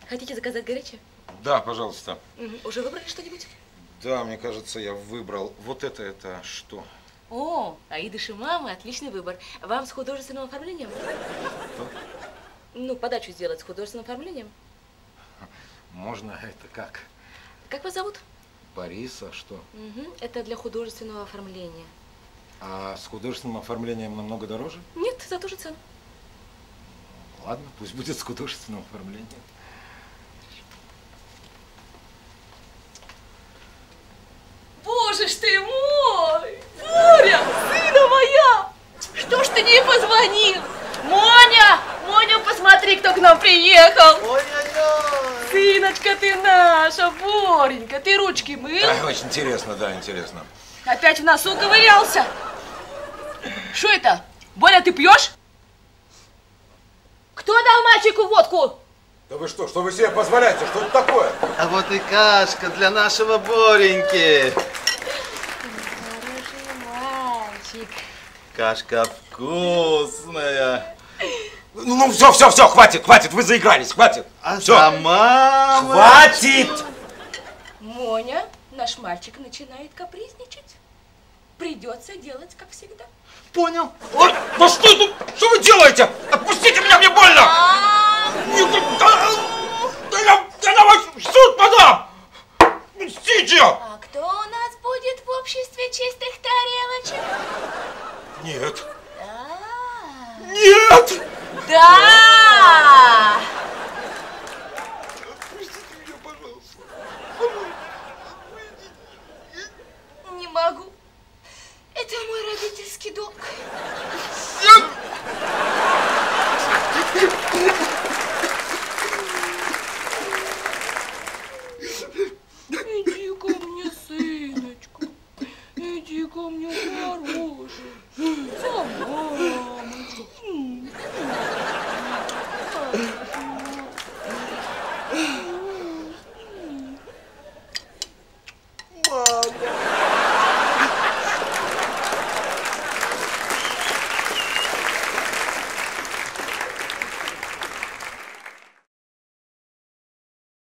Хотите заказать горячее? Да, пожалуйста. Уже выбрали что-нибудь? Да, мне кажется, я выбрал. Вот это что? О, Аида Шимама, отличный выбор. Вам с художественным оформлением? Что? Ну, подачу сделать с художественным оформлением. Можно это как? Как вас зовут? Борис, а что? Это для художественного оформления. А с художественным оформлением намного дороже? Нет, за ту же цену. Ладно, пусть будет с художественным оформлением. Боже ж ты мой! Боря, сына моя! Что ж ты не позвонил? Моня! Моня, посмотри, кто к нам приехал! Ой-ой-ой! Сыночка ты наша, Боренька, ты ручки мыл? Очень интересно, да, интересно. Опять в носу ковырялся? Что это? Боря, ты пьешь? Кто дал мальчику водку? Да вы что вы себе позволяете? Что это такое? А вот и кашка для нашего Бореньки. Хороший мальчик. Кашка вкусная. Ну, все, хватит, вы заигрались, хватит. А всё. сама... Хватит! Моня, наш мальчик начинает капризничать. Придется делать, как всегда. Понял. Ой, да что это? Что вы делаете? Отпустите меня, мне больно! Я на вас в суд подам! Отпустите! А кто у нас будет в обществе чистых тарелочек? Нет. Да. Нет! Да!